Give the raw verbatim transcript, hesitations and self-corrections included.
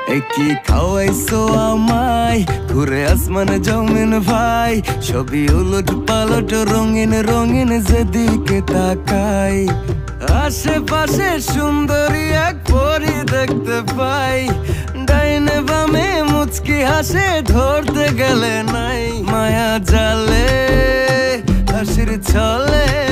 একই খাওয়াইছো আমায় ঘুরে আসমান জমিন ভাই সবই উলট পালট রঙিন রঙিন যেদিকে তাকাই আশেপাশে সুন্দরী এক পরি দেখতে পাই ডাইনে বামে মুচকি হাসে ধরতে গেলে নাই মায়া জালে হাসির ছলে